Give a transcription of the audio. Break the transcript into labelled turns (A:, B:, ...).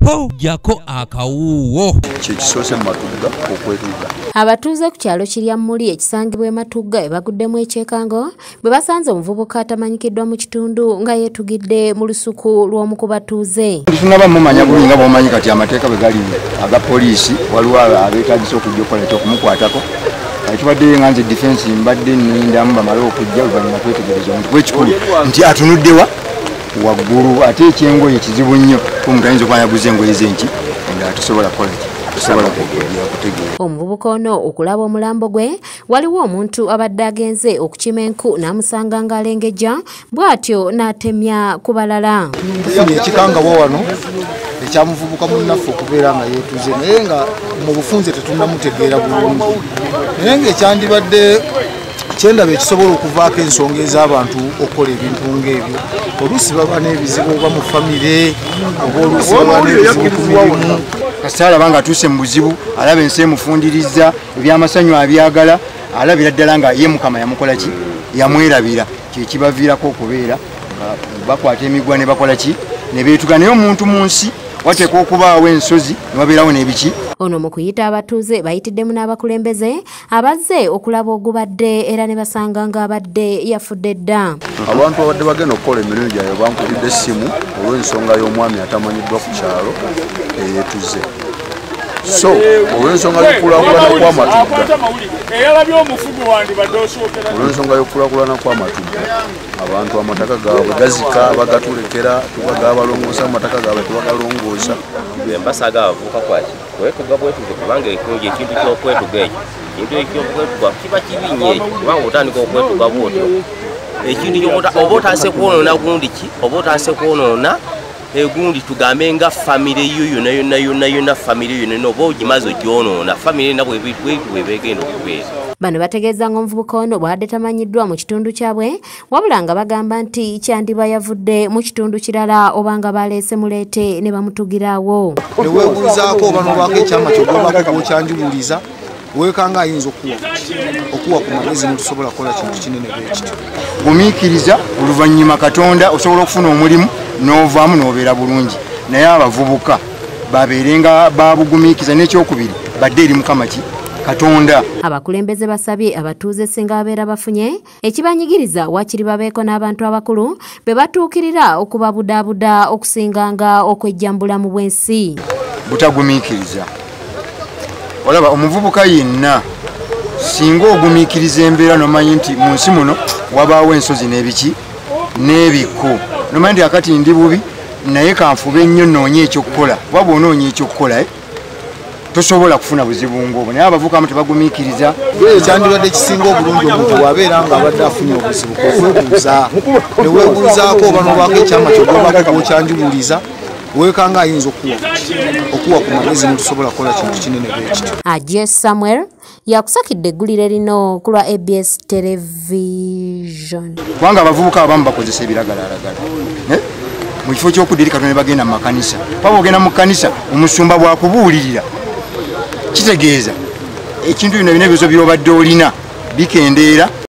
A: po jako akawuwo
B: kyekisose matugga okwetuga.
C: Abatuuze ku kyalo kirya Muli ekisangibwa Matugga ebaguddemu ekyekango bwe basanze omuvubuka atamanyikiddwa mu kitundu nga yeetugidde mu lusuku lw'omu ku batuuze.
B: Tunaba mumanya bulungi nga bw'omanyi kati amateeka bwe gali aga poliisi waliwo abeetagisa okujja okukola ekyokumukwatako. Ekibadde nga nze defense mbadde nnindamu bamale okujja oluvannyuma twetegereza omuntu gw'ekikulu nti atunuddewa waggulu ate ekyengoye kizibu nnyo omuntu ayinza okwanyaguza engoye zenki nga tusobola kukola kutegeera.
C: Omuvubuka ono okulaba omulambo gwe waliwo omuntu abadde agenze okukima enku n'amusanga nga alengejja bw'atyo n'atemya ku balala.
D: Tufunye ekikangawo wano ekyamuvubuka munnaffe okubeera nga yeetuze naye nga mu bufunze tetunnamutegeera bulungi naye ng'ekyandibadde kyendaba ekisobola okuvaako ensonga ez'abantu okukola ebintu ng'ebyo oluusi baba n'ebizibu oba mu famire oba oluusi baba n'ebizibu ku mirimu.
B: Kasita alaba nga atuuse mu buzibu alaba ensi emufundiriza ebyamasanyu abyagala alabira ddala nga ye Mukama yamukola ki yamwerabira kyekibaviirako okubeera nga bakwata emigwa ne bakola ki ne beetuga naye omuntu mu nsi wateekwa okubaawo ensozi ne wabeerawo n'ebiki.
C: Ono mu kuyita abatuuze bayitiddemu n'abakulembeze abazze okulaba ogubadde era ne basanga nga abadde yafudde dda.
B: Abantu abadde bagenda okukola emirimu gyabwe bankubidde essimu olw'ensonga y'omwami atamanyiddwa ku kyalo eyeetuze. So olw'ensonga y'okulaakulana kw'amatugga abantu amataka gaabwe gazika bagatulekera tubaga balongoosa amataka gaabwe tubagalongoosa.
E: Mbasaga abavubuka kwaki kwetuga bwetuze kubanga ekintu ky'okwetuga ekyo ekintu ekyokwetuga kiba kibi nnyo kubanga otandika okwetuga bwotyo ekintu oba otaase kwonoona gundi ki oba otaase kwonoona egundi tugambe nga famire yo yonna famire yonna oba ogimaze ogyonoona famire na bwebegenda okubeera.
C: Bano bategeeza ng'omuvubuka ono bw'adde tamanyiddwa mu kitundu kyabwe wabula nga bagamba nti kyandiba yavudde mu kitundu kirala oba nga baleese muleete ne bamutugirawo.
D: Ne weebuuzaako oba n'olwako ekyama ky'ogobako gw'okyanjululiza weekanga ayinza okuwa ku magezi netusobola kukola kintu kinene bwekityo.
B: Gumiikiriza oluvannyuma Katonda osobola okufuna omulimu n'ovaamu n'obeera bulungi naye abavubuka babeerenga babugumiikiriza n'ekyokubiri badde eri Mukama ki Katonda.
C: Abakulembeze basabye abatuuze singa babeera bafunye ekibanyigiriza wakiri babeeko n'abantu abakulu be batuukirira okubabudaabuda okusinganga okwejjambula mu bw'ensi.
B: Butagumiikiriza olaba omuvubuka yenna singa ogumiikiriza embeera nomanyi nti mu nsi muno wabaawo ensozi n'ebiki n'ebiko nomanyi nti akati ndi bubi naye kanfube ennyo noonye ekyokukola waba onoonya ekyokukola tosobola kufuna buzibu ng'obwo naye abavubuka tebagumiikiriza.
D: Ekyandibadde kisinga obulungi omuntu bw'abeera nga abadde afunye obuzibu okwebuuza ne weebuuzaako oba n'olwako ekyama ky'ogobako gw'okyanjululiza weekanga ayinza okuwa ku magezi netusobola kukola kintu kinene bwekityo.
C: Ajje Samuel yakusakidde eggulire lino ku lwa ABS Television.
B: Kubanga abavubuka abamu bakozesa ebiragalalagala mu kifo ky'okudiri Katonda ne bagenda mu makanisa waba ogenda mu kkanisa omusumba bwakubuulirira kitegeeza ekintu bino ebizo by'obadde olina bikendeera